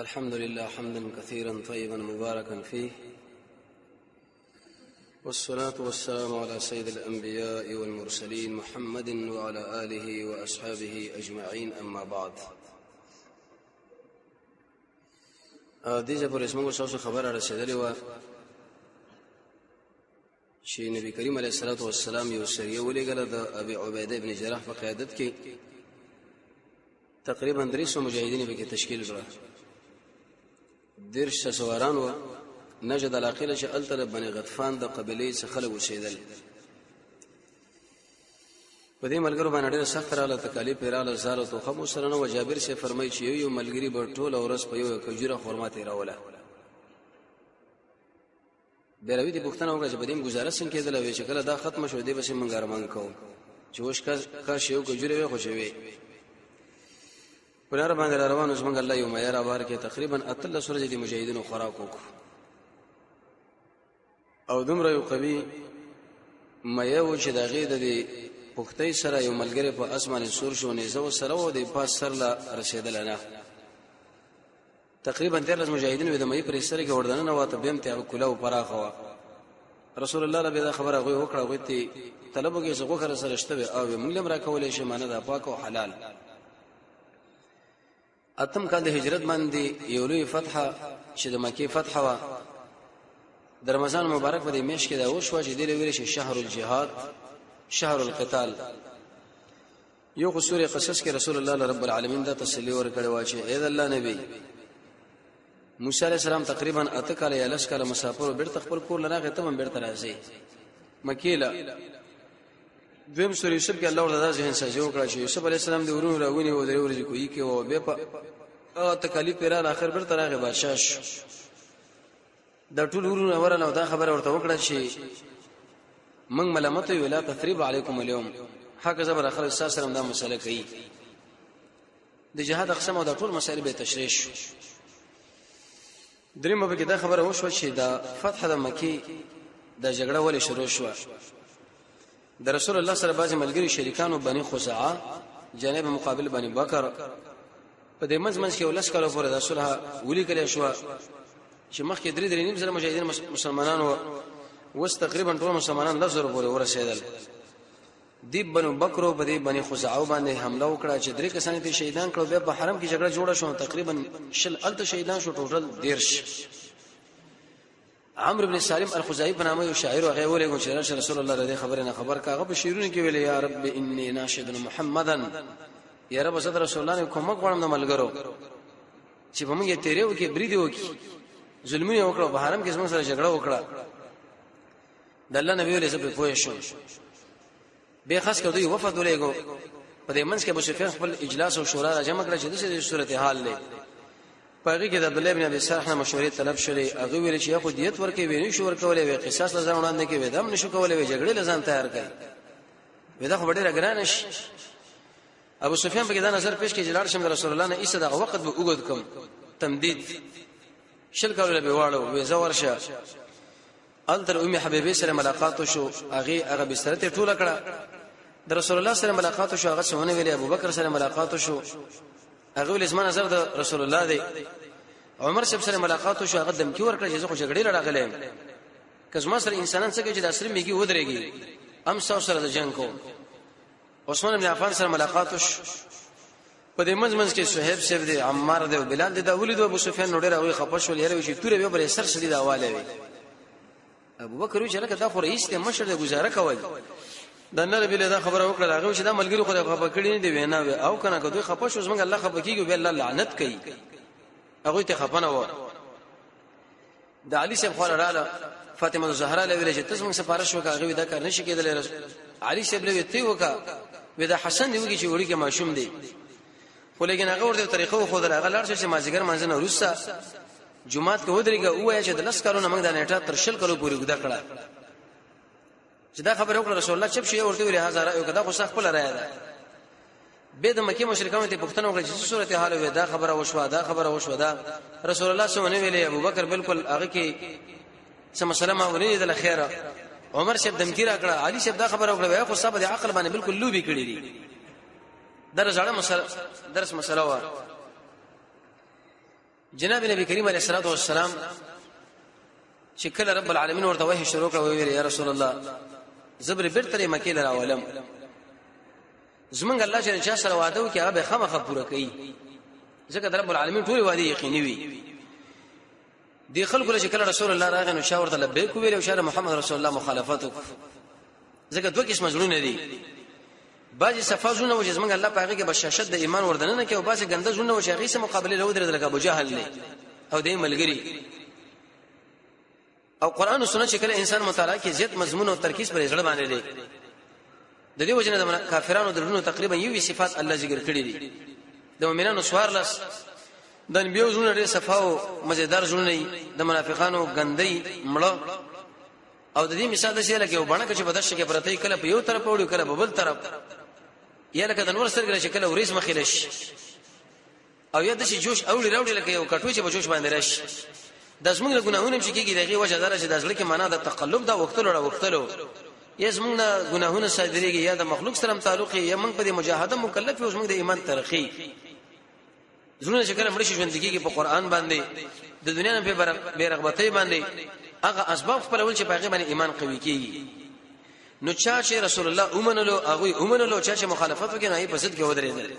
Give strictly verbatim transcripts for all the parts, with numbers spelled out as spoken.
الحمد لله حمدا كثيرا طيبا مباركا فيه، والصلاة والسلام على سيد الأنبياء والمرسلين محمد وعلى آله وأصحابه أجمعين. أما بعد، دیجه پر اسمو سوسو خبر رسیدلی و چې نبی کریم علیه الصلاة والسلام یو سریه ولېږله د ابي عبیده ابن جراح په قیادت کې، تقریبا درې سوه مجاهدین به کې تشکیل کړه. دېرش سواران و نجد علاقه چې الته بني غطفان د قبیلې څخه خلک اوسېدل. په دې ملګرو باندې ډېر سخت رااله تکالیف یې رااله، زاره توخه مو سره نه و. جابر صاحب فرمایي چې یو یو ملګري به ټوله ورځ په یو کجوره خرما تېروله. بیروي دې پوښتنه وکړه چې په دې ګزاره څنګه کېدله؟ وایي چې کله دا ختمه شوه دې پسې موږ ارمان کوو چې اوس کاش یو کجوره وي، خو چې وي په لاره باندې را روان اوس موږ الله یو معیار آبار کې تقریبا اتلس ورځې د مجاهدینو خوراک وکړو، او دومره یو قوي میا و چې د هغې د دې پختۍ سره یو ملګری په اسمان سور شو، نیزه سره و د پاس سر لا رسېدل نه. تقریبا دیارلس مجاهدین د مې پر سر کې وردننه واته بیم ته کلاو پراخه و. رسول الله ربي دا خبره غوي وکړه، غوي ته طلب وکړي چې غوخه سره شته او موږ لم را کولې شي معنی دا پاک او حلال. اتم کال د هجرت باندې یو لوی فتح چې د مکه فتح و د رمضان مبارک په دې میاشت کې دا وشو چې د لوی شي شهر الجهاد شهر القتال. یو سورې قصص کې رسول الله رب العالمین دا تسلی ورکړی و چې اې الله نبی موسی علیہ السلام تقریبا اته کال یا لس کال مسافر بیرته خپل کور لراغه تمام بیرته راځي مکه له دویم سورې یوسف کې الله ورته ځین سجو کړی چې یوسف علیہ السلام د ورونو راغونی و درې ورځې کوي کې و به په تکلیف پر اخر بیرته راغی بادشاہ د ټول ورونو اورنه دا خبره ورته وکړه چې من ملامت ویلا تثریب علیکم اليوم حق زبر اخر استاد سره دا مسله کوي د جهاد اقسام او د ټول مسائل به تشریح شو. دریم به کې دا خبره وشو چې دا فتح د مکی د جګړه ولې شروع شو. د رسول الله سره بعضی ملګری شریکانو بني خزاعه جانب مقابل بني بکر په دې منځ منځ کې ولس کالو پورې د صلح ولي کړی شو چې مخکې درې درې نیم سره مجاهدین مسلمانانو وس تقریبا ټول مسلمانان لزر پورې ورسېدل. دی بنو بکر په دې بني خزاعه باندې حمله وکړه چې درې کسان ته شهیدان کړو. بیا په حرم کې جګړه جوړه شو، تقریبا شل الته شهیدان شو، ټوټل دیرش. عمرو بن سالم الخزاعي په نامه یو شاعر هغه ولې چې رسول الله رضی خبره نه خبر کاغه په شیرونه کې ویل یا رب انی ناشد محمدن، یا رب صدر رسول الله کوم غوړم نه ملګرو چې په موږ تیرې وکي بریدي وکي ظلمونه وکړو، په حرم کې څنګه سره جګړه وکړه. د الله نبی ولې زبې پوه شو. به خاص کړه دوی وفد ولېګو په دې منځ کې ابو سفیان خپل اجلاس او شورا را جمع کړ چې د دې صورت حال لې پاره کې د عبد الله بن ابي سرح نه مشورې طلب شولې. هغه ویل چې خو دیت ورکې ویني شو ورکولې وي قصاص لزان وړاندې کې ودم نشو کولې وي جګړې لزان تیار کړي ودا خو ډېر ګران شي. ابو سفیان په کې دا نظر پېښ کې جلال شم رسول الله نه ایسه د وخت به وګد کوم تمدید شل کولې به واړو وې زور شه. التر ام حبیبه سره ملاقات شو، هغه هغه بسترته ټوله کړه. د رسول الله سره ملاقات شو، هغه څونه ویلي. ابو بکر سره ملاقات شو، هغه ول اسمان نظر د رسول الله دی. عمر سره ملاقات شو، هغه دم کی ور کړی چې خو جګړې راغلم کزما سره انسانان څخه چې د اصل میږي ودرېږي ام سره د جنگ کو. عثمان بن عفان سره ملاقات شو، په دې منځ منځ کې صہیب سیف دی، عمار دی، بلال دی. دا ولید ابو سفیان نوډر هغه خپش ول یره چې تورې به بر سر شدي دا واله وي. ابو بکر چې لکه دا خو رئیس ته مشر د گزاره کوي. د نبی له دا خبره وکړه هغه چې دا ملګری خو خپه کړی نه دی وینا او کنه که دوی خپه شو زمونږ الله خپه کیږي به الله لعنت کوي. هغه ته خپه نه و. د علي صاحب خو رااله فاطمه الزهرا له ویل چې تاسو موږ سفارش وکړه هغه دا کار نشي کېدل. علي صاحب له ویته وکړه ودا حسن دی وږي چې وړي کې ماشوم دی، خو لګین هغه ورته طریقو خو دا هغه لار چې مازیګر منځ نه روسا جمعات کې ودرېګه وایي چې د لس کارونه موږ د نیټه تر شل کلو پورې وګدا کړه. چې دا خبره وکړه رسول الله چپ شي ورته ویل هزار یو کدا خو صح خپل راځي ده. به د مکه مشرکانو ته پښتنه وکړه چې صورت حال وي دا خبره وشوه دا خبره وشوه دا رسول الله صلی الله علیه وسلم ویلي. ابو بکر بالکل هغه کې سم سلام او نه د خیره. عمر شپ دمکی را کړه، علي شپ دا خبره وکړه خو صاحب د عقل باندې بالکل لوبي کړی دي. درس اړه مسله درس مسله و جناب نبی کریم علیه الصلاه والسلام چې کله رب العالمین ورته وحی شروع کړ ویل یا رسول الله زبر بیرته مکې لراولم زمونږ الله چې چا سره وعده وکړي هغه به خامخا پوره کوي ځکه رب العالمین ټول وعده یقیني وي دي خلکو چې کله رسول الله راغی نو شاورته لبیک ویل او شاله محمد رسول الله مخالفت ځکه دوه قسم زړونه دي بعضی صفازونه و چې زمونږ الله پاګه کې بشاشت د ایمان وردنه نه کوي او بعضی ګنده زړونه و چې هغه سره مقابله له ودرې لکه ابو جهل نه او دې ملګری او قران او سنت چې کله انسان مطالعه کې زیات مضمون او ترکیز پر ځړ باندې دي د دې وجنه د کافرانو درونو تقریبا یو صفات الله ذکر کړی دي د مؤمنانو سوارلس د انبیو زونه لري صفاو مزیدار زونه د منافقانو ګندۍ مړه او د دې مثال د شي لکه وبڼه چې بدش کې پرته کله په یو طرف وړو کله په بل طرف یا لکه د نور سره چې کله ورېس مخېلش او یا د شي جوش اوړي راوړي لکه یو کټوي چې بجوش باندې راشي د زمونږ له ګناهونو چې کېږي دغه وجه دار چې د ځل کې معنا د تقلب دا وختلو را وختلو یا زمونږ ګناهونه صادريږي یا د مخلوق سره تعلق یا موږ په مجاهده مکلف یو زمونږ د ایمان ترقی زونه چې کله مړ شي ژوند کېږي په قران باندې د دنیا نه په بیرغبتۍ باندې هغه اسباب خپلول چې په باندې ایمان قوي کیږي نو چا چې رسول الله اومنلو هغه اومنلو چا چې مخالفت وکړي نه په ضد کې ودرېدل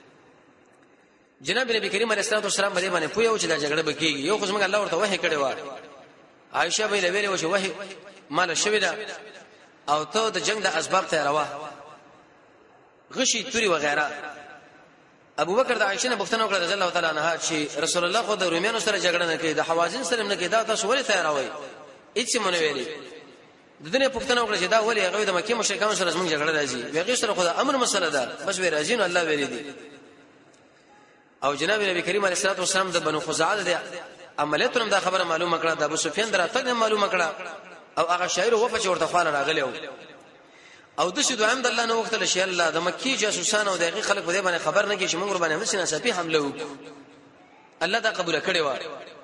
جناب نبی کریم علیه الصلاه والسلام باندې باندې پویو چې دا جګړه بکیږي یو خو څنګه الله ورته وحی کړی و عائشه به ویلې و چې وحی مال شوی دا او ته د جنگ د اسباب ته راوه غشي توري وغيرها ابو بکر د عائشه نه پوښتنه وکړه رضی الله تعالی عنها چې رسول الله خو د روميانو سره جګړه نه کوي د حوازن سره نه کوي دا تاسو ولې تیاروي هیڅ مونږ ویلي د دنیا پوښتنه وکړه چې دا ولې هغه د مکه مشرکانو سره زموږ جګړه راځي هغه سره خو د امر مسله ده بس وی راځي نو الله ویلي دي او جناب نبی کریم علیه الصلاه والسلام د بنو خزاعه د عملیاتونو دا خبره معلومه کړه د ابو سفیان دراتګ معلومه کړه او هغه شاعر وفه چې ورته خان راغلی او د شي دوام د الله نو وخت له شي الله د مکی جاسوسان او دغه خلک په دې باندې خبر نه کې چې موږ باندې مسنه سپي حمله وکړو الله دا قبول کړي و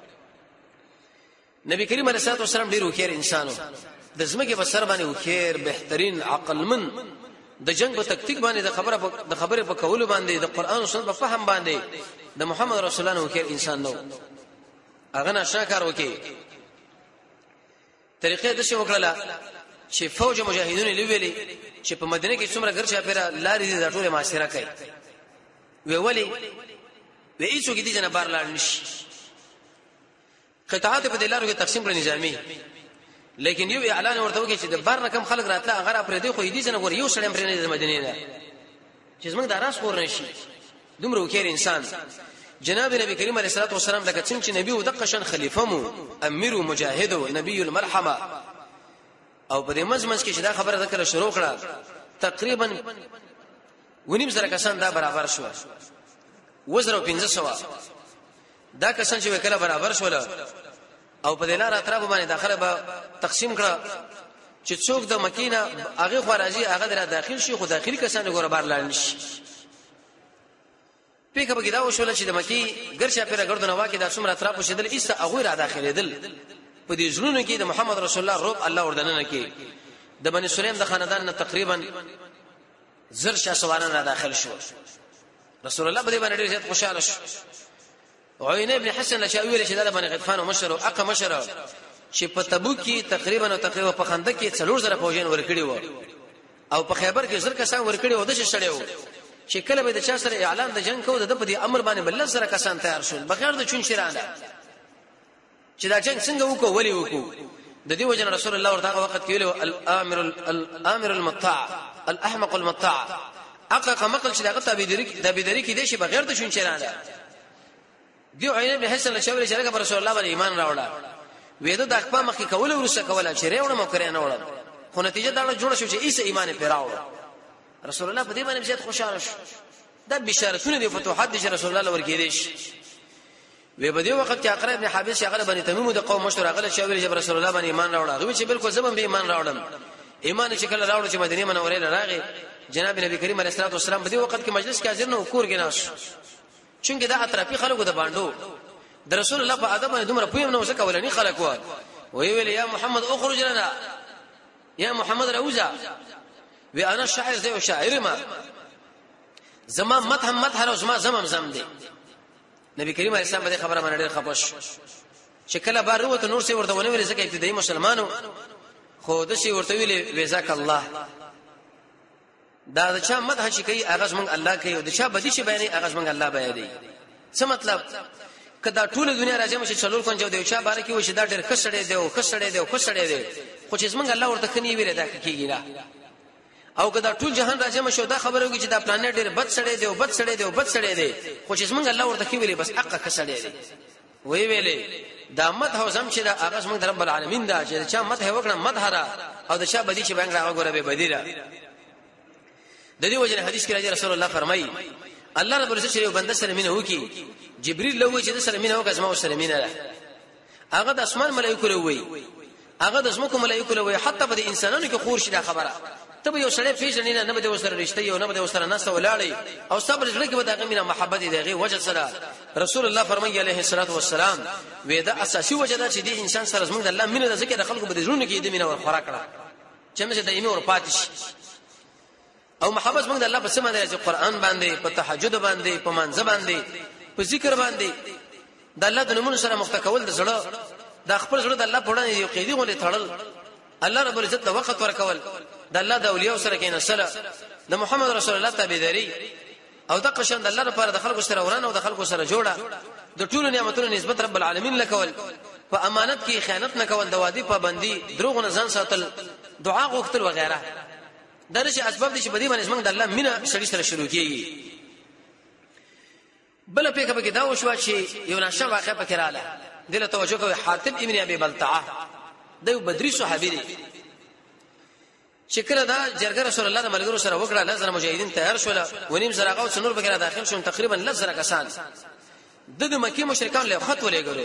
نبی کریم علیه الصلاه والسلام ډیر وکړ انسانو د زمکه په سر باندې وکړ بهترین عقلمن د جنگ په تکتیک باندې د خبره د خبره په کولو باندې د قران او سنت په فهم باندې د محمد رسول الله وکړ انسان نو هغه نشه کار وکړي طریقې د څه وکړه چې فوج مجاهدون لویلي چې په مدینه کې څومره ګرځا پیرا لارې د ټوله معاشره کوي وی ولی وی هیڅوک دې جنا بار لاړ نشي قطعات په دلارو کې تقسیم کړي نظامی لیکن یو اعلان ورته وکړي چې د بار نه کم خلک راتله هغه پر دې خو دې جنا ور یو سړی پر نه د مدینه ده چې زموږ د راس خور نشي دومره وکړي انسان جناب نبی کریم علیه الصلاه والسلام لکه څنګه چې نبی ودقشن خلیفہ مو امیر مجاهد او نبی المرحمه او په دې مزمنځ کې چې دا خبره ذکر شروع کړه تقریبا ونیم زره کسان دا برابر شو وزره پنځه سو دا کسان چې وکړه برابر شول او په دلار اطراف باندې داخله به تقسیم کړه چې څوک د مکینه هغه خارجي هغه در داخل شي خو داخلي کسان ګوره بار لاړ نشي پیکه به دا وشول چې د مکی ګرځا پیره ګردونه واکې د څومره اطراف شیدل ایسته هغه را داخلي دل په دې ژوندونو کې د محمد رسول الله روب الله وردننه کې د بني سلیم د خاندان نه تقریبا زر شاه سواران را داخل شو رسول الله په دې باندې ډېر زیات خوشاله شو عینه ابن حسن لشاویل چې د بني غطفان او مشر او اقا مشر چې په تبوک کې تقریبا او تقریبا په خنده کې څلور زره فوجین ورکړي وو او په خیبر کې زر کسان ورکړي وو د شړیو چې کله به د چا سره اعلان د جنگ کو د په دې امر باندې بل سره کسان تیار شول بغیر د چون شیرانه چې دا جنگ څنګه وکړو ولي وکړو د دې وجه رسول الله ورته وخت کې ویلو الامر الامر المطاع الاحمق المطاع حقق مقل چې دغه تابعداري د بيداری کې دي چې بغیر د شون چرانه دی عینه به حسن له شاوري چې رسول الله باندې ایمان راوړل وېده د اخبار مخکې کول ورسره کوله چې ریوړم او کړی نه وړم خو نتیجه دا جوړه شو چې ایسه ایمان پیراوړ رسول الله په دې باندې زیات خوشاله شو دا بشارتونه دي فتوحات دي رسول الله ورګیدش وی په دې وخت کې اقرا ابن حابس هغه باندې تمیم د قوم مشر هغه شاوري چې رسول الله باندې ایمان راوړل هغه چې بالکل زبم به ایمان راوړم ایمان چې کله راوړل چې مدینه منوره راغی جناب نبی کریم علیه الصلاه والسلام په دې وخت کې مجلس کې حاضر نه کور کې ناش چونګه دا اطرافي خلکو د باندې د رسول الله په ادب باندې دومره پویم نه وسه ولني خلک وای وی ویل یا محمد اخرج لنا یا محمد روزا و انا شاعر زي شاعر ما زمان متهم متحر زما زمم زم دي نبی کریم علیه السلام باندې خبره باندې ډېر خپش چې کله بار وته نور څه ورته ونه ویل ځکه ابتدایي مسلمانو خو د شي ورته ویل وزاک الله دا چې مدح شي کوي هغه څنګه الله کوي او د چا بدی شي بیانې هغه څنګه الله بیانې څه مطلب کدا ټول دنیا راځم چې څلور کنجو دی چا بار کې و چې دا ډېر خسړې دی او خسړې دی او خسړې دی خو چې څنګه الله ورته کني ویل دا کیږي نه او کدا ټول جهان راځم شو دا خبره وږي چې دا پلانټ ډېر بد سړې دی او بد سړې دی او بد سړې دی خو چې څنګه الله ورته کوي بس حق خسړې دی وی ویلې دا مدح او زم چې دا هغه څنګه رب العالمین دا چې چا مدح وکړه مدح را او د چا بدی چې باندې هغه ګوره به بدی را د دې وجه حدیث کې راځي رسول الله فرمایي الله رب العزت یو بنده سره مینه وکي جبريل لوي چې د سره مینه وکړه زما سره مینه ده هغه د اسمان ملائکه لوي هغه د زمکو ملائکه لوي حتی په انسانانو کې خور شي دا خبره ته یو سړی پیژنې نه نه به وسره رښتیا یو نه به وسره ناسه ولاړی او صبر زړه کې به دا مینه محبت دیغه وجه سره رسول الله فرمایي عليه الصلاه والسلام ودا اساسي وجه دا چې د انسان سره زموږ د الله مینه د ذکر د خلکو په ژوند کې د مینه ور خوراک کړه چې موږ دایمي ور پاتې شي او محبت موږ د الله په سم دی چې قران باندې په تهجد باندې په منځ باندې په ذکر باندې د الله د نومونو سره مختکول د زړه د خپل زړه د الله په وړاندې یو قیدی غولې تړل الله رب العزت د وخت ورکول د الله د اولیاء سره کې نسله د محمد رسول الله تابعداري او د قشن د الله لپاره د خلکو سره ورانه او د خلکو سره جوړه د ټولو نعمتونو نسبت رب العالمین لکول په امانت کې خیانت نه کول د وادي پابندي دروغ نه ځان ساتل دعا غوښتل وغیرہ درشه اسباب دي چې بدی باندې څنګه د الله مینا سړي سره شروع کیږي بل په کې دا وشو چې یو نشه واقع پکې رااله دله توجه کوي حاتب ابن ابي بلتعه د بدري صحابي دي شکر دا جرګه رسول الله د ملګرو سره وکړه لزر مجاهدین تیار شول ونیم زره غو څنور بګره داخل شون تقریبا لزر کسان د د مکی مشرکان له خط ولېګره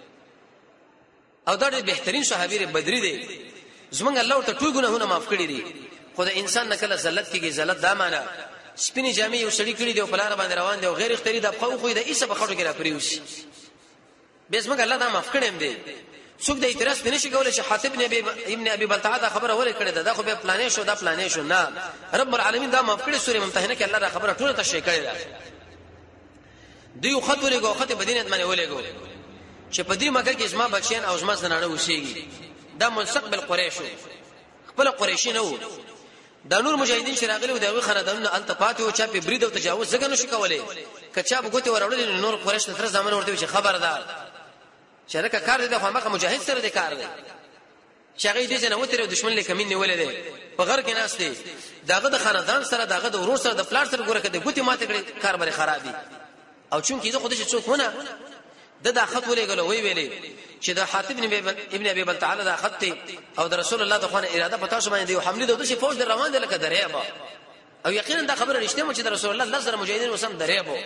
او دا ډېر بهترین صحابي بدري دي زمونږ الله ته ټول ګناهونه معاف کړی دي خو د انسان نکله زلت کېږي زلت دا معنا سپینې جامې یو سړی کړی دی او پلار باندې روان دی او غیر اختیاري د خو خو د ایسه په خټو کې را پریوسی به زمونږ الله دا معاف کړم دی څوک د اعتراض نشي کولای چې حاتب ابن ابي ابن ابي بلتعه دا خبره ولې کړې ده دا خو به پلانې شو دا پلانې شو نه رب العالمین دا معاف کړی سورې ممتحنه کې الله دا خبره ټول ته شي کړی ده دیو خط ولېګو خط بدینت باندې ولېګو چې په دې مکه کې اسما بچیان او اسما زنانه وشيږي دا مستقبل قریشو خپل قریشي نه وو دا نور مجاهدین شراغلی او دغه خاندانونه التفات او چا په برید او تجاوز زګنه شي کولای کچا بغوته ورولې نور قریش تر زمانه ورته چې خبردار شرکه کار دي خو هغه مجاهد سره دي کار دی شغې دې نه وتره دشمن له کمین نیولې دي په غر کې ناس دي داغه د خاندان سره داغه د ورور سره د پلار سره ګوره کده ګوتی ماته کړي کار بری خرابي او چون کې زه خودش څوک ونه د دا خط ولېګلو وی ویلې چې د حاتب ابن ابي بلتعه دا خط او د رسول الله د خوانه اراده پتا شو باندې یو حمله د دوی فوج در روان دي لکه دریابه او یقینا دا خبره رښتیا مو چې د رسول الله لزر مجاهدین وسم دریابه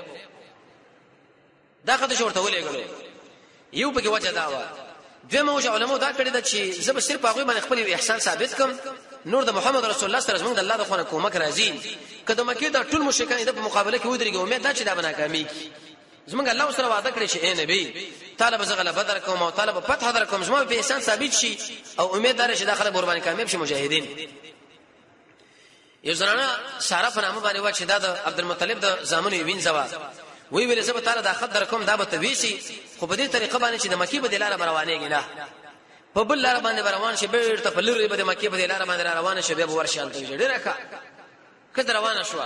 دا خط شورته ولېګلو یو پکې وجه دا و دغه موجه علماء دا کړی دا چې زب صرف هغه باندې خپل احسان ثابت کم نور د محمد رسول الله سره زموږ د الله د خوانه کومک راځي کله مکه دا ټول مشرکان د مقابله کې ودرېږي امید دا چې دا بنا کامی زمونږ الله سره وعده کړی چې اے نبی طالب زغله بدر کوم او طالب فتح در کوم زموږ په احسان ثابت شي او امید دار چې داخله قرباني کامیاب شي مجاهدین یو زنانه ساره په نامه باندې و چې دا د عبدالمطلب د زامنو وین زوا وی ویل زه به تعالی دا خط در کوم دا به تویشي خو په دې طریقه باندې چې د مکی په دلاره روانېږي نه په بل لار باندې روان شي به ته په لوري به د مکی په دلاره باندې روان شي به ورشال ته ډیره کا کله روانه شو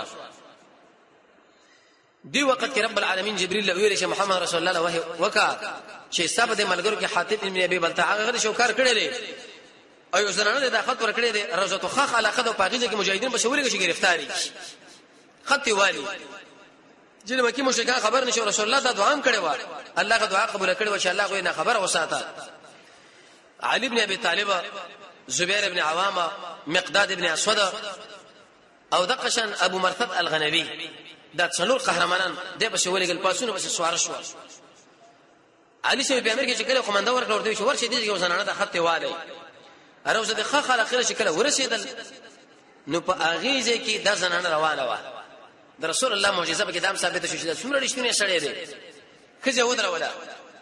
دی وخت کې رب العالمین جبريل له ویل چې محمد رسول الله وحي وکا چې صاحب د ملګرو کې حاتب ابن ابي بلتعه غره شو کار کړی دی ایو زنانه د خط ور کړی دی روزه خخ علاقه د پاغیزه کې مجاهدین په شوري کې گرفتاری خط والی جن مکی مشرکان خبر نشو رسول الله دا دعا هم کړی و الله غو دعا قبول کړی و چې الله غو نه خبر وساته علي ابن ابي طالب زبير ابن عوامه مقداد ابن اسود او دقشن ابو مرثد الغنوي دا څلور قهرمانان د په شولېګل پاسونه بس سوار شو علي سي په امر کې چې کله قومنده ورکړ ورته شو ورشه دي یو زنانه د خط والی اروزه د خخ اخر شکل ورسېدل نو په اغیزه کې د زنانه روانه و د رسول الله معجزه په کتاب ثابت شو چې څومره رښتینی شړې دي خځه ودروله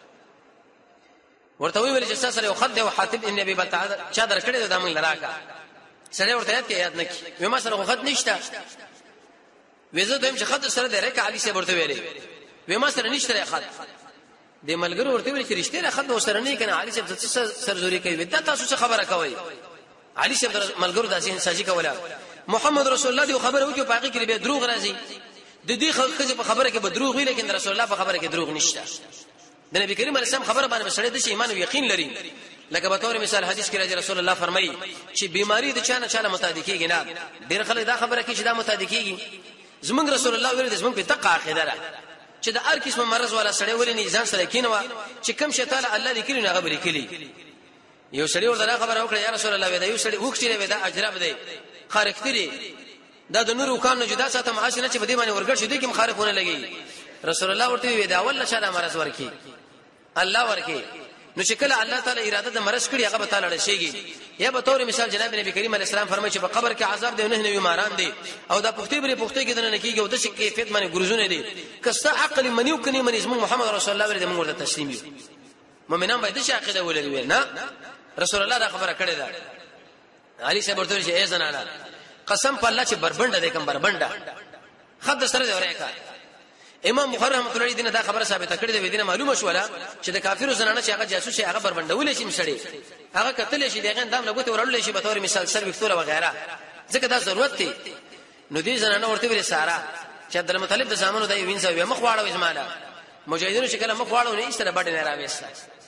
ورته ویل چې سره یو خط دی او حاتب ابن ابي بلتعه چا در کړی د امن لراکا سره ورته یاد کې یاد نکي وما سره خط نشته وېزه دویم چې خط سره درې ک علي سي ورته ویلې وې ما سره نشته خط د ملګرو ورته ویل چې رښتیا خط نو سره نه کنه علي صاحب څه سرزوري کوي دا تاسو څه خبره کوي علي صاحب ملګرو داسې انساجي کوله محمد رسول الله دی خبره وکي باقي کې به دروغ راځي د دې خلک په خبره کې به دروغ وي لیکن رسول الله په خبره کې دروغ نشته د نبی کریم علیه السلام خبره باندې سره د ایمان او یقین لري لکه به تور مثال حدیث کې راځي رسول الله فرمایي چې بیماری د چانه چانه متادیکيږي نه ډیر خلک دا خبره کوي چې دا متادیکيږي زمونږ رسول الله ویل زمونږ په تقوا عقیده ده چې د هر قسم مرز ولا سړی ولې نه ځان سره کینوا چې کم شي تعالی الله لیکلی نه خبرې کړي یو سړی ورته خبره وکړه یا رسول الله ودا یو سړی وښتره ودا اجرب دی خارختري دا د نور وکانو جدا ساته معاش نه چې بده باندې ورګړ شي دي کوم خارقونه لګي رسول الله ورته ودا ول شاله مرز ورکی الله ورکی نو چې کله الله تعالی اراده د مرز کړي هغه به تعالی راشيږي یا به تور مثال جناب نبی کریم علیه السلام فرمایي چې په قبر کې عذاب دی نه نه بیماران دي او دا پختي بری پختي کې دنه کیږي او د شي کیفیت باندې ګرځونه دي کستا عقل منیو کني منی اسمه محمد رسول الله ورته موږ ته تسلیم یو مؤمنان باید شي عقیده ولري نه رسول الله دا خبره کړې ده علي صاحب ورته چې ای زنانه قسم په الله چې بربنده دې کوم بربنده خد سره دی ورېکا امام بخاری رحمۃ اللہ علیہ دینه دا خبره ثابته کړې ده ودینه معلومه شوله چې د کافرو زنانه چې هغه جاسوس هغه بربندول شي مشړي هغه کتل شي دغه اندام لګوت ورول شي به تور مثال سر وکتوره وغیرہ ځکه دا ضرورت دی نو دې زنانه ورته ویل سارا چې عبد المطلب د زامنو د وینځه وي مخ واړو زمانہ مجاهدینو شکل مخ واړو نه ایستره باندې نه راويست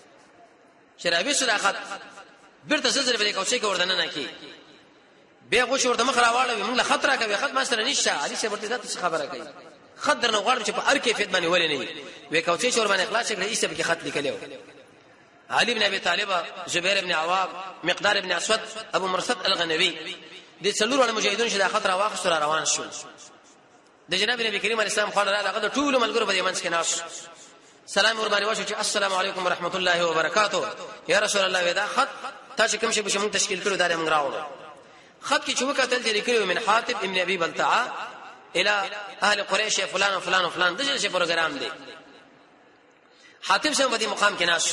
شرابي صداقت بیرته زلزلې به کوڅې کې وردن نه کی به غوښ ورته مخ راواړو موږ له خطر کوي خط ما سره نشته علي څه ورته دا خبره کوي خطر نه غواړم چې په هر کیفیت باندې ولې نه وي کوڅې شور باندې اخلاص کړی ایسته به خط لیکلو علي بن ابي طالب زبير بن عوام مقدار بن اسود ابو مرثد الغنوي دي څلور ول مجاهدون چې دا خطر واخ سره روان شو د جناب نبی کریم علیه السلام خلل هغه د ټول ملګرو په منځ کې ناس سلام ور باندې وشو چې السلام علیکم ورحمت الله وبرکاته یا رسول الله ودا خط تاسو کوم شی به موږ تشکیل کړو دا موږ راوړو خط کې چې وکړل چې لیکلو من حاتب ابن ابي بلتعه الى اهل قريش فلان وفلان وفلان دغه شی پروګرام دی حاتب څنګه په مقام کې ناس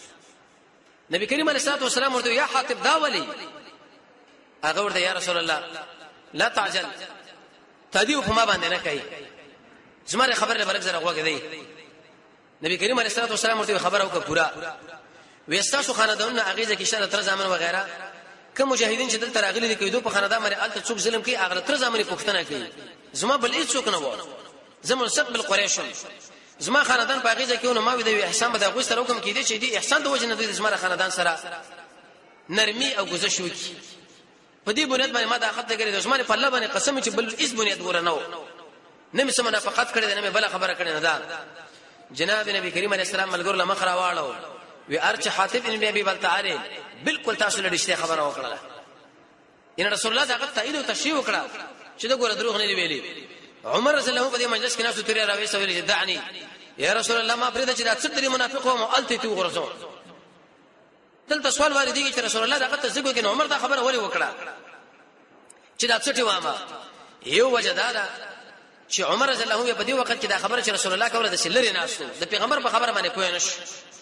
نبی کریم علیه الصلاه والسلام ورته یا حاتب دا ولي هغه ورته یا رسول الله لا تعجل تدیو په ما باندې نه کوي زماره خبره برک زره غوګه دی نبی کریم علیه الصلاه والسلام ورته خبره وکړه پورا وېستاسو خاندان اغیزه کې شاله تر زمان وغیرہ کوم مجاهدین چې دلته راغلي دي کوي په خاندان باندې الته څوک ظلم کوي هغه تر زمانه پښتنه کوي زما بل هیڅ څوک نه و زمون سقبل قریش زما خاندان په اغیزه کې نو ما وی د احسان به غوښتل حکم کړي چې دي احسان د وجه نه د زما خاندان سره نرمي او گذشت وکي په دې بنیاد باندې ما دا خط کړی د عثمان په الله باندې قسم چې بل اس بنیاد ګور نه و نه می سمنه فقط کړی نه بل خبره کړی نه دا جناب نبی کریم علیه السلام ملګر لمخ را واړو وی ارچ حاتب ابن ابي بلتعه بالکل تاسو له رښتیا خبره وکړه ان رسول الله دغه تایید او تشریح وکړه چې دا ګوره دروغ نه دی ویلي عمر رضی الله په دې مجلس کې ناسو تیرې راوي سویل دعني یا رسول الله ما پرې د چې دا څټري منافق او مالته تو غرزو دلته سوال والدي چې رسول الله دغه تزګو کې عمر دا خبره ولي وکړه چې دا څټي وامه یو وجدادا چې عمر رضی الله په دې وخت کې دا خبره چې رسول الله کوله د سلری ناسو د پیغمبر په خبره باندې پوه نشو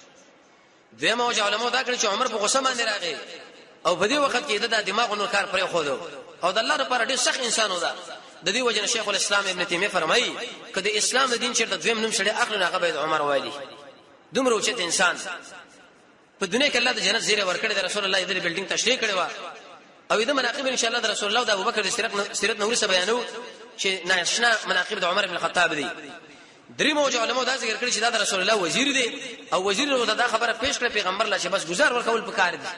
دغه وجه علماء دا کړی چې عمر په غصه باندې راغی او په دې وخت کې د دماغ نور کار پرې خو دو او د الله لپاره ډېر سخت انسان و دا د دې وجه شیخ الاسلام ابن تیمیه فرمایي کله اسلام د دین چیرته دویم نوم شړې اخر هغه باید عمر وایي دومره اوچت انسان په دنیا کې الله د جنت زیره ورکړي د رسول الله د بلډینګ تشریح کړي وا او د مناقب ان شاء الله د رسول الله د ابوبکر د سیرت سیرت نور سره بیانو چې ناشنا مناقب د عمر بن الخطاب دي درې موجه علماء دا ذکر کړی چې دا د رسول الله وزیر دی او وزیر ورته دا خبره پیش کړه پیغمبر لا چې بس گزار ورکول پکار دي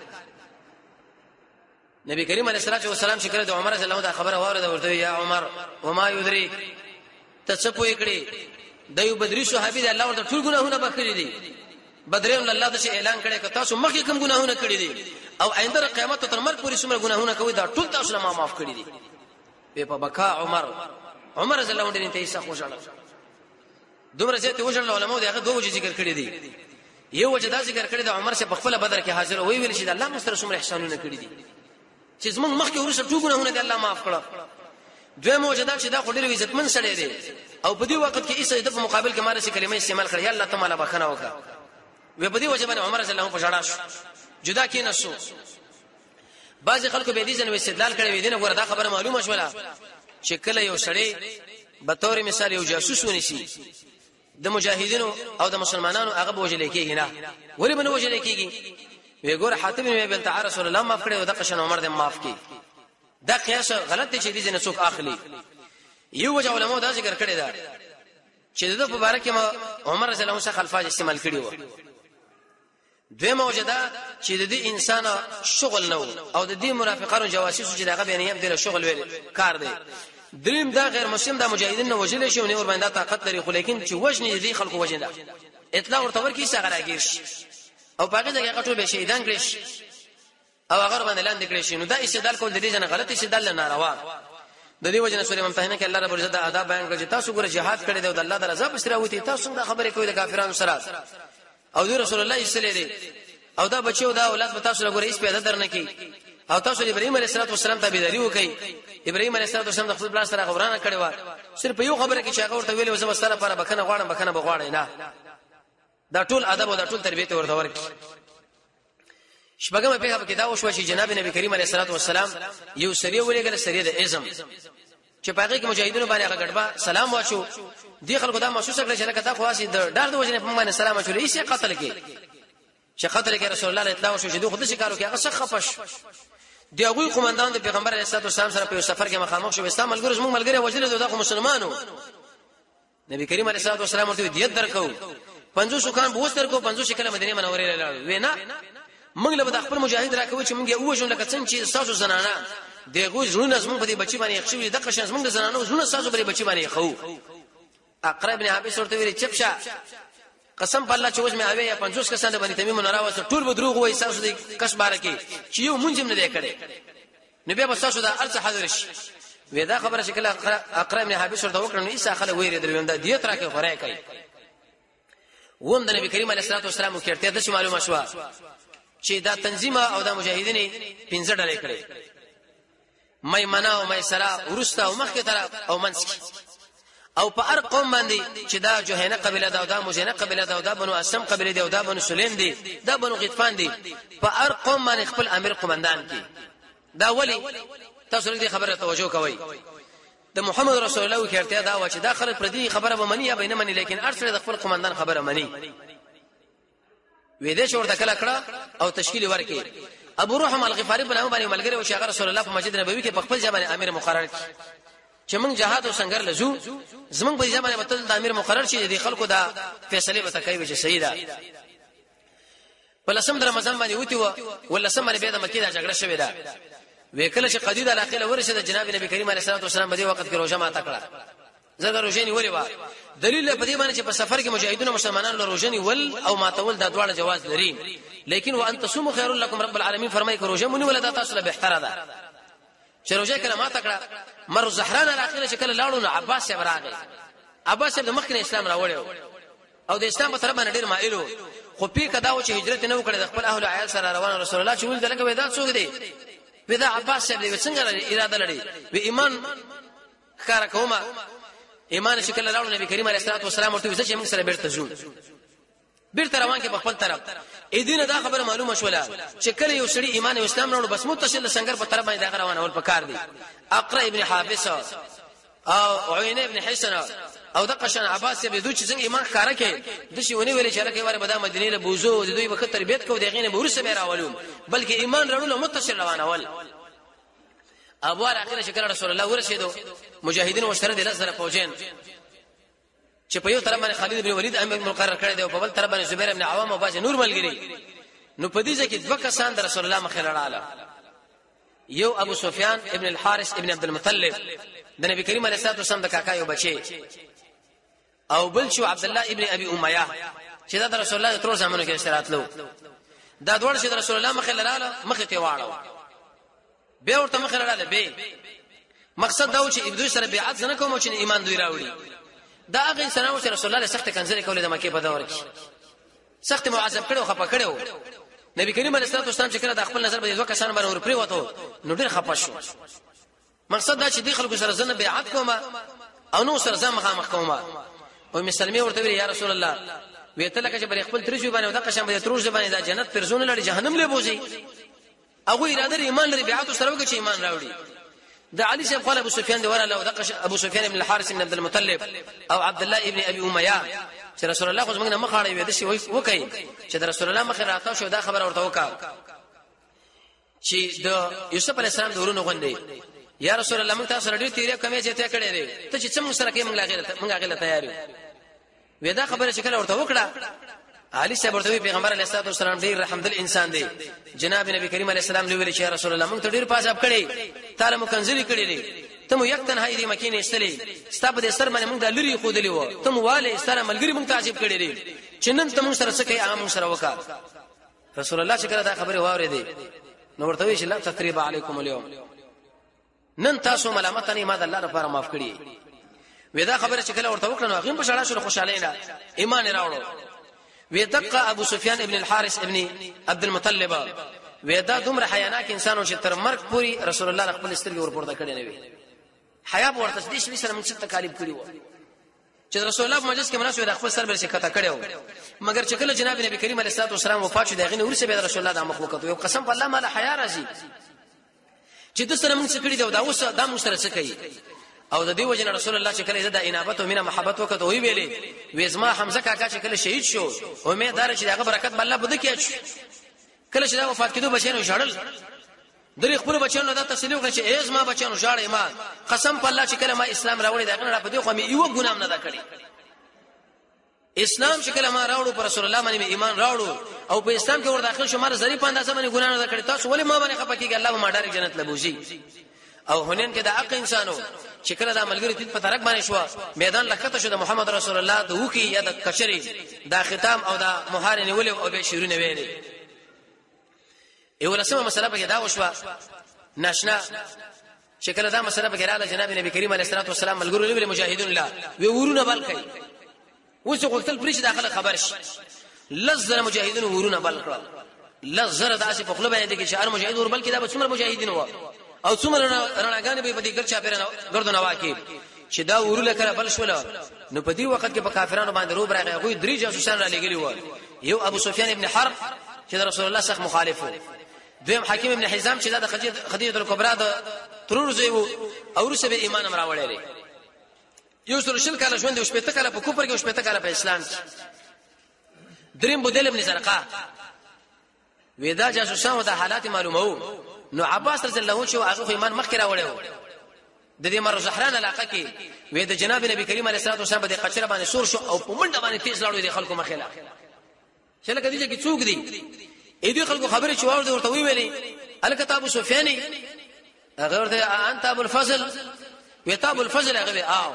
نبی کریم علیه الصلاه والسلام چې کړه د عمر رضی الله دا خبره واره ورته یا عمر وما یدری ته څه پوي کړی د یو بدري صحابي دی الله ورته ټول ګناهونه بخښلي دي بدرین الله د څه اعلان کړي که تاسو مخکې کوم ګناهونه کړی دي او آینده قیامت تر مرګ پورې څومره ګناهونه کوي دا ټول تاسو ما معاف کړی دي په بکا عمر عمر رضی الله عنه ته یې خوشاله دومره چې ته وژل علماء دغه دوه وجه ذکر کړی دي یو وجه دا ذکر کړی د عمر څخه په خپل بدر کې حاضر وي ویل چې الله مستر څومره احسانونه کړی دي چې زمونږ مخکې ورسره ټول ګناهونه دي الله معاف کړه دوه وجه دا چې دا خو ډېر عزتمن سړی دی او په دې وخت کې ایسه د مقابل کې ماره سي کلمه استعمال کړی الله تعالی بخنه وکړه و په دې وجه باندې عمر رضی الله عنه په شړا شو جدا کې نسو بعض خلکو به دې ځنه استدلال کړي وي دینه ګوره دا خبره معلومه شوله چې کله یو سړی به تور مثال یو جاسوس ونیسي د مجاهدینو او د مسلمانانو هغه وجل کېږي نه ولی بنو وجل کېږي وی ګور حاتم بن ابي بلتع رسول الله معاف کړي او د قشن عمر دې معاف کړي دا قیاس غلط دی چې دې نه څوک اخلي یو وجه علماء دا ذکر کړی دا چې د مبارک عمر رضی الله عنه خلفاج استعمال کړي وو دوی موجوده چې د دې انسان شغل نه او د دې مرافقانو جواسیس چې دغه بیان یې د شغل ویل کار دی دریم دا غیر مسلم د مجاهدین نو وجل شي او نه ور باندې طاقت لري خو لیکن چې وجنی دي خلکو وجنه اطلاع ورته ورکی څنګه راګیر شي او باقي دغه غټو به شهیدان کړي او هغه باندې لاندې کړي شي نو دا استدلال کول د دې نه غلط استدلال نه ناروا د دې وجنه سورې ممتحنه کې الله رب عزت آداب بیان کړي تاسو ګره jihad کړي دی او د الله د رضا پسره وتی تاسو دا خبره کوي د کافرانو سره او د رسول الله صلی الله علیه او دا بچو دا اولاد به تاسو لګورې هیڅ پیدا درنه کی او تاسو ابراهيم عليه السلام ته بيداری وکي ابراهيم عليه السلام د خپل بلا سره غورانه کړي و صرف یو خبره کې چې هغه ورته ویل و زما سره لپاره بکنه غواړم بکنه بغواړم نه دا ټول ادب او دا ټول تربیته ورته ورکي شپږمه په کې دا وشو چې جناب نبی کریم عليه السلام یو سریه ولېګل سریه د اعظم چې پاګه کې مجاهدینو باندې هغه ګډبا سلام واچو دی خلکو دا محسوس کړل چې لکه دا خاصي د ډار د وجنه په باندې سلام واچو یې قتل کې چې قتل کې رسول الله اطلاع شو چې دوی خود شي کارو کې هغه څخه خپش دی هغه قومندان د پیغمبر علیه السلام سره په سفر کې مخامخ شو استعمال ګرځ موږ ملګری وجل دغه مسلمانانو نبی کریم علیه السلام ورته دیت درکو پنځوس کان بوس درکو پنځوس کله مدینه منورې لاله وینا موږ له خپل مجاهد راکوي چې موږ یې وښوم لکه څنګه چې تاسو زنانه دغه ژوند از موږ په دې بچی باندې خښوي د قشن موږ زنانه ژوند تاسو په دې بچی باندې خو اقرب ابن حابس ورته ویل چپشا قسم په الله چې وځ مې اوی یا پنځوس کسان باندې تمیم ناراوسه ټول به دروغ وای تاسو دې کس بار کې چې یو منجم نه دی کړي نبی په تاسو دا ارڅ حاضر شي ودا خبره شکل اقرب ابن حابس ورته وکړ نو عیسی خله ویری درویم دا دیت راکې خورای کوي ووم د نبی کریم علیه الصلاه والسلام کې ارته د معلومه شو چې دا تنظیم او دا مجاهدین پنځه ډلې کړي مېمنه او مېسرا ورستا او مخکې طرف او منسک او په هر قوم باندې چې دا جوهینه قبيله دا او دا مجینه قبيله دا او دا بنو اسلم قبيله دا او دا بنو سلیم دي دا بنو غطفان دي په هر قوم باندې خپل امیر قومندان کی دا ولی تاسو دې خبره توجه کوئ د محمد رسول الله کې ارتیا دا و چې داخله پر دې خبره به منی یا بینه منی لیکن ارسل د خپل قومندان خبره منی وې دې شورته کله کړه او تشکیل ورکړي ابو روحم الغفاری بن عمر باندې ملګری او شیخ رسول الله په مسجد نبوي کې په خپل ځای باندې امیر مقرر کړ چې موږ جهاد او څنګه لزو زمونږ په ځای باندې متل د امیر مقرر شي د خلکو دا فیصله به کوي چې صحیح ده په لسم د رمضان باندې وتی و ولا سم باندې د مکه د جګړه شوې ده وکله چې قدید علاقه ورسېد جناب نبی کریم علیه الصلاه والسلام په دې وخت کې روزه ماته کړه زګر روزه نیولې و دلیل په دې باندې چې په سفر کې مجاهدونو مسلمانانو له روزه نیول او ماتول د دواړه جواز لري لیکن وان تصوموا خير لكم رب العالمین فرمایي که روزه مونږ ولدا تاسو له بهتره ده چې روزه کله ماته کړه مر زهران الاخره چې کله لاړو نو عباس یې راغی عباس د مخکنه اسلام راوړیو او د اسلام په طرف باندې ډیر مایلو خو پی کدا و چې هجرت نه وکړي د خپل اهل عیال سره روان رسول الله چې ول دلته ودا څوک دی ودا عباس دې څنګه اراده لري و ایمان کار کومه ایمان شکل راوړ نبی کریم علیه الصلاه والسلام ورته چې موږ سره بیرته ځو بیرته روان کې په خپل طرف اې دینه دا خبره معلومه شوله چې کله یو سړی ایمان او اسلام راوړ بس متصل څنګه په طرف باندې دا روان اول پکار دی اقرا ابن حابس او عینه ابن حسن او د قشن عباس به دوی چې څنګه ایمان ښکارا کې د شي ونی ویل چې راکې واره بدا مدینه له بوزو د دوی په تربیت کو دغې نه ورسره به راولون بلکې ایمان راوړل متصل روان اول ابو اخر شکر رسول الله ورسېدو مجاهدین وشره د لزر فوجین چې په یو طرف باندې خالد بن ولید امیر مقرر کړی دی او په بل طرف باندې زبیر ابن عوام او باج نور ملګری نو په دې ځکه دوه کسان د رسول الله مخې لړاله یو ابو سفیان ابن الحارث ابن عبد المطلب د نبی کریم علیه الصلاه والسلام د کاکا یو بچي او بل شو عبد الله ابن ابي اميه چې دا د رسول الله تر زمانو کې اشتراط لو دا دوړ چې د رسول الله مخې لړاله مخې ته واړو به ورته مخې لړاله به مقصد دا و چې ابدوی سره بیعت نه کوم چې ایمان دوی راوړي دا هغه انسانانو چې رسول الله سخت کنځلې کولې د مکه په دور کې سخت معذب کړو خپه کړو نبی کریم علیه الصلاه والسلام چې کړه د خپل نظر به دوه کسان باندې ور پری وته نو ډیر خپه شو مقصد دا چې د خلکو سره زنه بیعت کومه او نو سره ځم مخامخ کومه او مسلمي ورته ویل یا رسول الله ویته لکه چې بر خپل ترجو باندې د قشم به تروج باندې د جنت پرزونه لري جهنم له بوزي هغه اراده ایمان لري بیعت سره وکړي چې ایمان راوړي د علي صاحب قال ابو سفيان دی ولا لو دقش ابو سفيان ابن الحارث بن عبد المطلب او عبد الله ابن ابي اميه چې رسول الله خو موږ نه مخاړې وې د شي وکي چې د رسول الله مخه راته شو دا خبر ورته وکا چې د یوسف علی السلام د ورونو غوندې یا رسول الله موږ تاسو رډې تیرې کمې چې ته کړې دي ته چې څنګه سره کې موږ لاغې موږ هغه تیار یو وې دا خبره چې کله ورته وکړه علي صاحب ورته پیغمبر علیه الصلاه والسلام ډیر رحمت انسان دی جناب نبی کریم علیه السلام ویل چې رسول الله موږ ته ډیر پاساب کړي تعالی مو کنځلي کړي دي ته مو یک تنهایی دی مکینه استلې ستاب د سر باندې موږ د لری خو دلی وو ته مو والي سره ملګری موږ تعجب کړي دي چې نن ته موږ سره څه کوي عام سره وکړه رسول الله چې کله دا خبره واورې دي نو ورته وی چې لا تقریبا علیکم اليوم نن تاسو ملامت نه ما د الله لپاره معاف کړی ودا خبره چې کله ورته وکړه نو هغه په شړا شو خوشاله نه ایمان راوړو ودقه ابو سفیان ابن الحارث ابن عبد المطلب ودا دومره حیاناک انسانو چې تر مرګ پوری رسول الله خپل سترګې ورپورته کړي نه وي حیا ورته دې شي سره موږ څه تکالیف کړی و چې رسول الله مجلس کې مناسب د خپل سر بر شکایت کړو مګر چې کله جناب نبی کریم علیه الصلاه والسلام وفات شو دغه ورسې به رسول الله د مخلوقات یو قسم په الله مال حیا راځي چې د سره موږ څه کړی دا اوس دا موږ سره څه کوي او د دې وجه رسول الله چې کله د انابت او مینا محبت وکړه وی ویلې وېزما حمزه کاکا چې کله شهید شو امیدوار چې دغه برکت الله بده کېچ کله چې دا وفات کېدو بچنو ژړل درې خپل بچنو دا تسلیو کړ چې ایزما بچنو ژړې ما قسم په الله چې کله ما اسلام راوړی دغه نه په دې خو مې یو ګنام نه دا کړی اسلام چې کله ما راوړو پر رسول الله باندې ایمان راوړو او په اسلام کې ور داخل شو مر ظریف اندازه باندې ګناه نه کړی تاسو ولې ما باندې خپکیږي الله ما ډارک جنت لبوزي او هنن کې د حق انسانو چې کله د عملګری تل په ترک باندې شو میدان لکته شو د محمد رسول الله د وکی یا د کشری د ختام او د مهار نیول او به شیرونه ویلي یو رسمه مسله په دا وشو ناشنا چې کله دا مسله په رااله جناب نبی کریم علیه الصلاه والسلام ملګرو لري مجاهدون الله وی ورونه بلکې وڅ وختل پرېش داخله خبر شي لزر مجاهدون ورونه بلکړه لزر داسې په خپل باندې کې چې هر مجاهد ور بلکې دا به څومره مجاهدین وو او څومره رڼاګانې به په دې ګرځا پیرنه ګردونه واکې چې دا ورول کړه بل شول نو په دې وخت کې په کافرانو باندې روب راغی غوي درې جاسوسان را لګلی و یو ابو سفیان ابن حرب چې رسول الله څخه مخالف و دویم حکیم ابن حزام چې د خدیجه الکبرى د ترور زوی وو او رسول به ایمان امر راوړی یو سره شل کاله ژوند او شپته کاله په کوپر کې او شپته کاله په اسلام کې دریم بدل ابن زرقاء ودا جاسوسان د حالات معلومه نو عباس رضی الله عنه چې هغه ایمان مخکې راوړی د دې مر زهران علاقه کې وې د جناب نبی کریم علیه الصلاه والسلام د قچره باندې سور شو او په منډه باندې تیز لاړو د خلکو مخې لا چې لکه دې کې څوک دي اې دې خلکو خبرې چې واور ورته ویلې الکتاب سفیانی هغه ورته انت ابو الفضل وتاب الفضل هغه او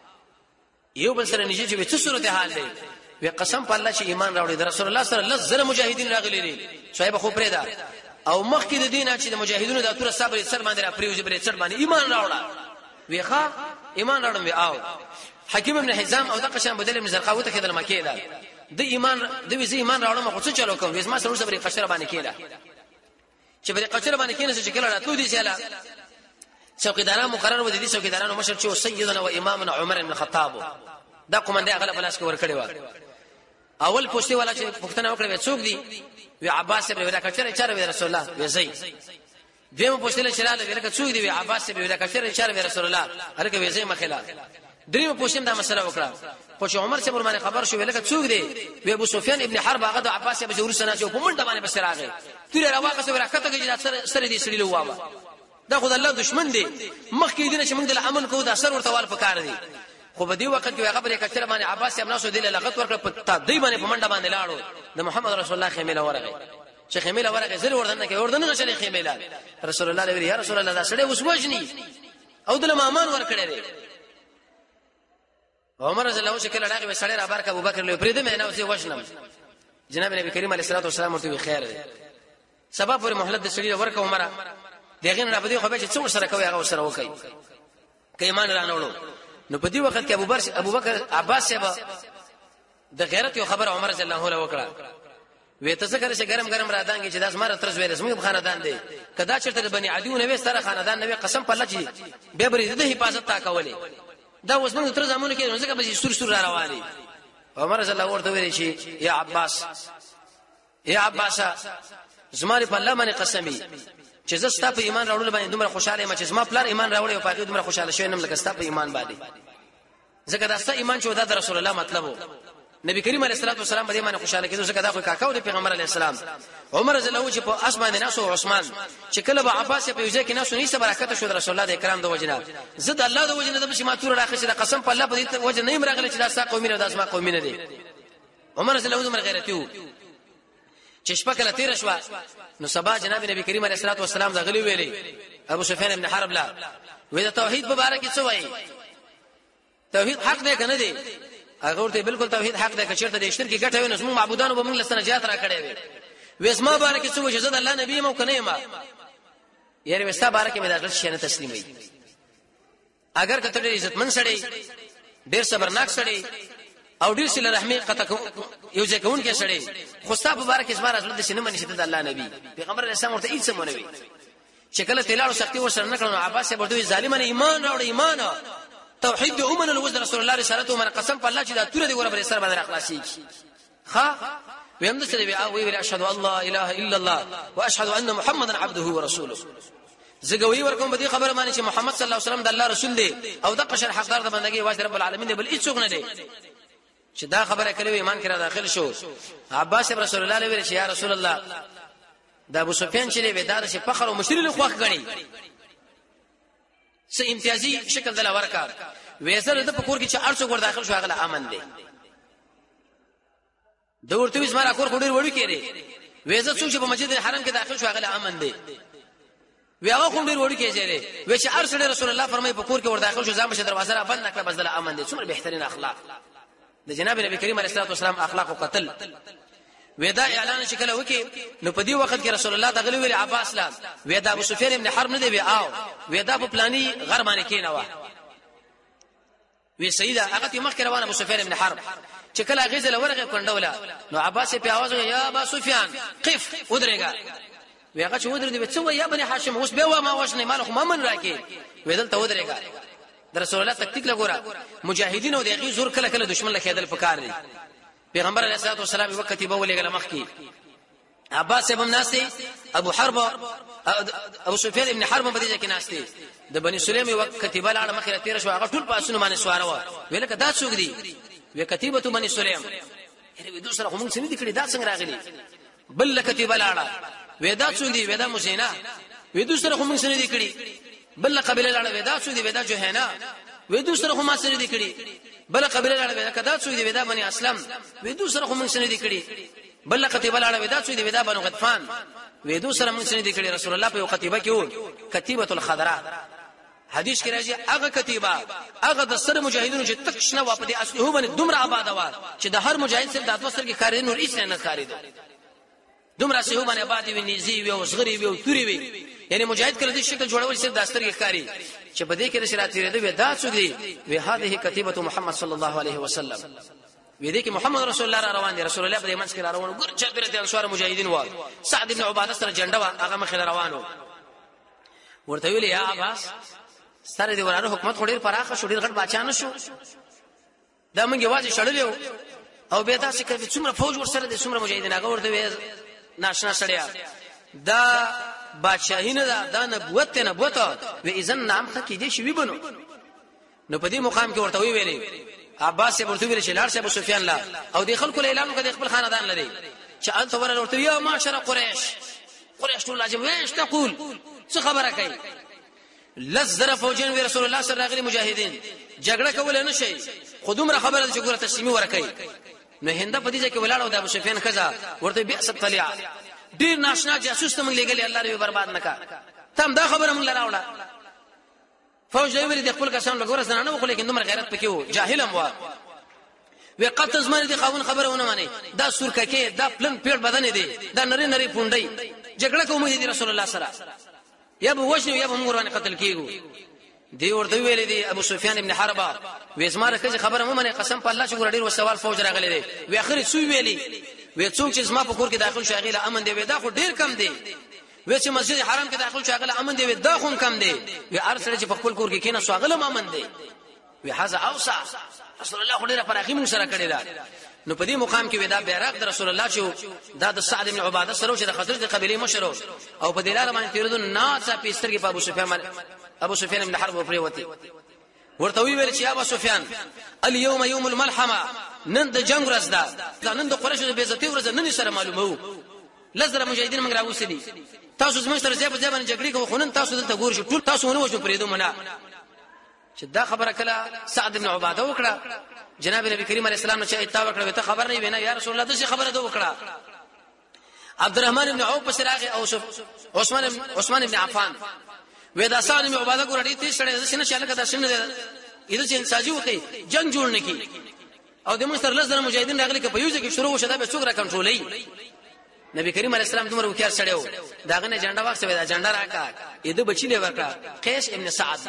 یو بل سره نشي چې څه صورت حال دی وی قسم په الله چې ایمان راوړي د رسول الله سره لزر مجاهدین راغلي دي صاحب خو پرې دا او مخکې د دینه چې د مجاهدونو د تور صبر سر باندې را پریوځي بری سر باندې ایمان راوړا وی ښا ایمان راوړم وی او حکیم ابن حزام او د قشان بدل ابن زرقاء وته کېدل مکه دا د ایمان د وی ایمان راوړم خو څه چلو کوم وې ما سره صبر قشره باندې کېدا چې بری قشره باندې کېنه چې کله راتلو دي چې څوکیداران مقرر و دي څوکیدارانو مشر چې سیدنا و امامنا عمر بن الخطاب دا کومنده هغه په لاس کې ور کړی و اول پوښتنه والا چې پوښتنه وکړه څوک دي وی عباس ابن ودا کچره چاره وی رسول الله وی زئی دیم پوښتنه چلاله وی لکه څوک دی وی عباس ابن ودا کچره چاره وی رسول الله هرکه وی زئی مخلا دریم پوښتنه دا مسله وکړه خو چې عمر څخه باندې خبر شو وی لکه څوک دی وی ابو سفیان ابن حرب هغه د عباس ابن زور سره چې په منډه باندې بس راغی تیر راواقه سره راکته کې سره سره دي سړي لواوا دا خدای الله دشمن دی مخکې دینه چې موږ د امن کو دا سر ورته وال پکار دی خو په دې وخت کې هغه بری کچره باندې عباس ابن ناسو دی لغت ورکړ په دای باندې په منډه باندې لاړو د محمد رسول الله خیمه ورغی چې خیمه ورغی زل وردن کې وردن نشي خیمه رسول الله ویل یا رسول الله دا سړی اوس وژني او د امان ورکړی دی عمر رضی الله عنه شکل راغی سړی را بار ک ابو بکر له پرې دې مینه اوسې وژنم جناب نبی کریم علیه الصلاه والسلام ورته خیر دی سبب پر مهلت د سړي ورکه عمره دغه نه په دې خو به چې څو سره کوي هغه سره وکي کې ایمان رانوړو نو په دې وخت کې ابو بکر ابو بکر عباس صاحب د غیرت یو خبر عمر رضی الله عنه وکړه وې ته څنګه چې ګرم ګرم را دانګي چې داس مار ترز وې رسمي خاندان دی کدا چرته بني عدیونه وې سره خاندان نه قسم په الله چې به بری د حفاظت تا کولې دا اوس موږ تر زمونه کې ځکه به سور سور را رواني عمر رضی الله ورته ویل شي یا عباس یا عباس زماري په الله باندې قسمي چې زه ستاسو په ایمان راوړل باندې دومره خوشاله یم چې زما پلار ایمان راوړی او پاګې دومره خوشاله شوی نم لکه ستاسو په ایمان باندې ځکه دا ستاسو ایمان چې ودا د رسول الله مطلب وو نبی کریم علیه الصلاه والسلام باندې باندې خوشاله کېدو ځکه دا خو کاکاو دی پیغمبر علیه السلام. عمر رضی الله عنه چې په اسمان ناس او عثمان چې کله به عباس په یوځای کې ناس نه برکت شو رسول الله کرام د وجنه زد الله د وجنه د بشي ماتور راخښه د قسم په الله په وجه نه مرغله چې دا سا قومینه د اسما قومینه دي. عمر رضی الله عنه غیرتی وو چې شپه کله تیر شو نو سبا جناب نبی کریم علیه الصلاه والسلام زغلی ویلي ابو سفیان ابن حرب لا وې د توحید مبارک څه وایي توحید حق دی کنه دی هغه ورته بالکل توحید حق دی چې چیرته د شرک ګټه ویني زموږ معبودانو به موږ لسنه جات را کړې وي وېسما بارک څه وجه زد الله نبی مو کنه ما یاره وستا بارک مې د شي نه تسلیمي اگر کته ډېر عزتمن سړی ډېر صبرناک سړی او ډېر سره رحمي قطه یو ځکهون کې سړی خو ستا په بارک اسمار اصل د سینه منی شته د الله نبی پیغمبر اسلام ورته هیڅ مونوي چې کله تلاړو سختي ورسره نکړو عباس به دوی ظالمانه ایمان راوړ ایمان توحید د امن الوز رسول الله رسالته من قسم په الله چې دا تور دی ور بر سر باندې اخلاصي ها ويم دسته بي او وی اشهد الله اله الا الله واشهد ان محمدا عبده ورسوله زګوي ورکوم بدی خبره مانی چې محمد صلی الله علیه وسلم د الله رسول دی او د قشر حقدار د بندګي واجب رب العالمین دی بل هیڅ څوک نه دی چې دا خبره کړې ایمان کړه داخل شو. عباس رسول الله علیه چې یا رسول الله دا ابو سفیان چې له دار شي فخر او مشری له خوخ غني څه امتیازي شکل دلا ورکا وېسره د پکور کې چې ارڅو ور داخل شو هغه امن دی د ورته وس مارا کور خډیر وړو کېره وېزه څو چې په مسجد الحرام کې داخل شو هغه امن دی وی هغه خډیر وړو کېږي وې چې ارڅ رسول الله فرمایي په کور کې ور داخل شو ځم چې دروازه را بند کړه بس دلا امن دی څومره بهترین اخلاق د جناب نبی کریم علیه الصلاه والسلام اخلاق او قتل ودا اعلان شکل وکي نو په دې وخت کې رسول الله دغلی ویل عباس لا ودا ابو سفیان ابن حرب نه دی وی او ودا په پلاني غر باندې کې نه و وی سیدا هغه ته مخ روان ابو سفیان ابن حرب چې کله غزل ورغه کندوله نو عباس په आवाज یا ابو سفیان قف ودرېګا وی هغه چې ودرې دی څه و یا بني هاشم اوس به و ما وښنه مال خو ممن راکې ودل ته ودرېګا در رسول الله تکتیک لګورا مجاهدین او دغه زور کله کله دشمن له خېدل پکار دي. پیغمبر علیه الصلاه والسلام وخت به ولېګل مخکی عباس ابن ناسي ابو حرب ابو سفيان ابن حرب په دې کې ناشتي د بني سليم وخت کتیبه لاړه مخه تیر شو هغه ټول پاسونه باندې سوار و ویل کدا څوک دي وی کتیبه بني سليم یره دوسره هم څنګه دي کړي دا څنګه راغلي بل کتیبه لاړه ودا څوک دي ودا مسینا وی دوسره هم څنګه دي کړي بل قبيله لاړه ودا څوک دي ودا جوهینا وی دوسره هم څنګه دي کړي بل قبيله لاړه کدا څوک دي ودا بني اسلم وی دوسره هم څنګه دي کړي بل کتیبه لاړه ودا څوک دي ودا بنو غطفان وی دوسره هم څنګه دي کړي رسول الله په کتیبه کې و کتیبه الخضراء حدیث کې راځي هغه کتیبه هغه د سر مجاهدینو چې تکشنه و په دې اصله باندې دومره آباد و چې د هر مجاهد سره د اتو سره کې کارین نور هیڅ نه خارید دومره سه باندې آباد وي نيزي وي او صغري وي او توري وي یعنی مجاهد کله دې شکل جوړول سره د استر کې کاری چې په دې کې رسالت لري دوی دا څه دي وی هذه کتیبه محمد صلی الله علیه وسلم وی دې کې محمد رسول الله روان دي رسول الله په دې منځ کې روان ګور چې درته انصار مجاهدین و سعد ابن عباده سره جنډه هغه مخ روانو ورته ویل یا عباس سره دی ورانه حکومت خوري پراخه شو ډیر غټ بچانه شو دا موږ یوازې شړلیو او به تاسو کې څومره فوج ورسره دي څومره مجاهدین هغه ورته ناشنا سړیا دا بادشاہینه دا, دا نبوت ته نبوت و اذن نام خکې دي شوی بنو نو په دې مقام کې ورته ویلې عباس ورته ویل چې لار شه ابو سفیان لا او د خلکو اعلان وکړي خپل خاندان لري چې انت ورته یا معاشر قریش قریش ټول لازم ویش تقول څه خبره کوي لزر فوجین وی رسول الله صلی الله علیه مجاهدین جګړه کول نه شي خودمره خبره چې ګوره تسلیمي ورکړي نو هنده په دې کې ولاړو د ابو سفیان خزا ورته بیا سب طلع ډیر ناشنا جاسوس ته موږ لګلې الله دې برباد نکا تم دا خبره موږ لراوړه فوج دی ویل د خپل کسان لګور سره نه وکړي کیندمر غیرت پکې و جاهلم و وی قط زمانه دي خاون خبرونه مانی دا سورککه دا پلن پیړ بدن دي دا نری نری پونډي جګړه کوم دي رسول الله سره یا به وښنو یا به موږ باندې قتل کیږو دی ورته ویل دي ابو سفیان ابن حرب وې زماره کله خبره مو منه قسم په الله چې ګور ډیر وسوال فوج راغلي دي وی اخر سوی ویلي وې څوک چې زما په کور کې داخل شو غیله امن دی وې دا خو ډیر کم دی وې چې مسجد حرام کې داخل شو غیله امن دی وې دا خو کم دی وې ارسل چې په خپل کور کې کینه سو غیله امن دی وې هاذا اوسع رسول الله خو ډیره پراخي مون سره کړی دا نو په دې مقام کې ودا بیرغ د رسول الله چې دا د سعد بن عباده سره چې د خزرج قبيله مشر او په دلاره باندې تیرېدو ناڅه پیستر کې په ابو سفیان ابو سفیان بن حرب پریوتی ورته ویل چې ابو سفیان اليوم يوم الملحمه نن د جنگ ورځ ده نن د قریشو د بیزتی ورځ نن سره معلومه لزر مجاهدین موږ راوستي تاسو زموږ سره ځای په ځای باندې جګړې کوو خو نن تاسو دلته ګور شو ټول تاسو ونه وښو پرېدو منا چې دا خبره کله سعد بن عباده وکړه جناب نبی کریم علیه السلام چې اتباع وکړه ته خبر نه وینا یا رسول الله دغه خبره ده وکړه عبدالرحمن بن عوف سراغه او عثمان عثمان بن عفان ودا سعد بن عباده ګور دې تیز سره ځنه چې الګا درشنه ده اېدا چې انساجي وکي جنگ جوړ نه کی او د مستر لزر مجاهدین راغلي کې په یوځ کې شروع وشو دا به څوک را کنټرولې نبی کریم علیه السلام دومره وکړ سړیو داغه نه جنډا واخ سوي دا جنډا راکا اېدا بچی له ورکا قیس ابن سعد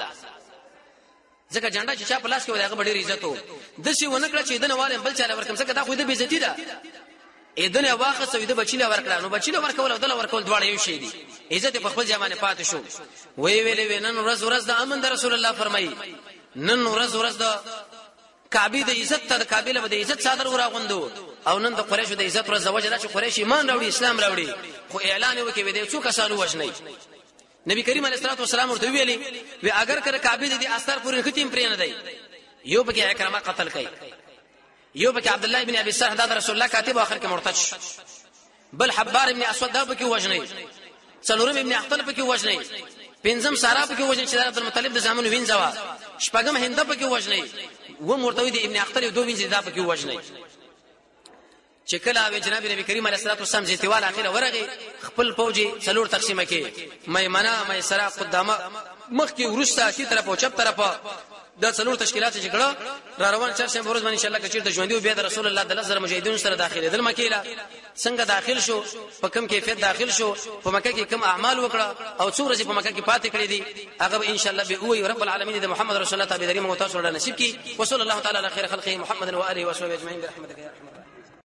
ځکه جنډا چې چا په لاس کې وداغه ډېر عزت وو د څه ونه کړ چې دنه والي بل چاله ورکم څنګه دا خو دې بیزتی ده اېدنه واخه سوي د بچی له ورکړه نو بچی له ورکول او دل ورکول دواړه یو شی دي عزت په خپل ځمانه پاتې شو وی ویلې وینن ورځ ورځ د امن د رسول الله فرمایي نن ورځ ورځ د کعبه د عزت تر کعبه له د عزت صادر وراغوندو او نن د قریشو د عزت ورځ وجه چې قریش ایمان راوړي اسلام راوړي خو اعلان وکړي وي د څو کسانو وښني نبی کریم علیه الصلاه والسلام ورته ویلي وی اگر کړه کعبه د اثر پورې ختم پرې نه دی یو بګه اکرامه قتل کړي یو بګه عبد الله ابن ابي سرح د رسول الله کاتب اخر کې مرتد بل حبار ابن اسود دا بګه وښني څلورم ابن اختل بګه وښني پنځم سارا بګه وښني چې عبد المطلب د زامن وینځوا شپږم هند بګه وښني و مرتوی د ابن اختل دوه وینځي دا بګه وښني چې کله او جناب نبی کریم علیه الصلاه والسلام زیتوال اخره ورغه خپل فوجي څلور تقسیمه کې میمنه میسره قدامه مخ کې ورسته کی طرف او چپ طرف د څلور تشکیلات جګړه را روان چرشه بروز باندې ان شاء الله کچیر ته ژوندۍ بیا د رسول الله د لزر مجاهدین سره داخله دل مکیله څنګه داخل شو په کوم کیفیت داخل شو په مکه کې کوم اعمال وکړه او څو ورځې په مکه کې پاتې کړې دي هغه ان شاء الله به وي رب العالمین د محمد رسول الله تابعداري مو تاسو ورته نصیب کی وصلی الله تعالی علی خیر خلقه محمد و اله و صحبه اجمعین برحمتک یا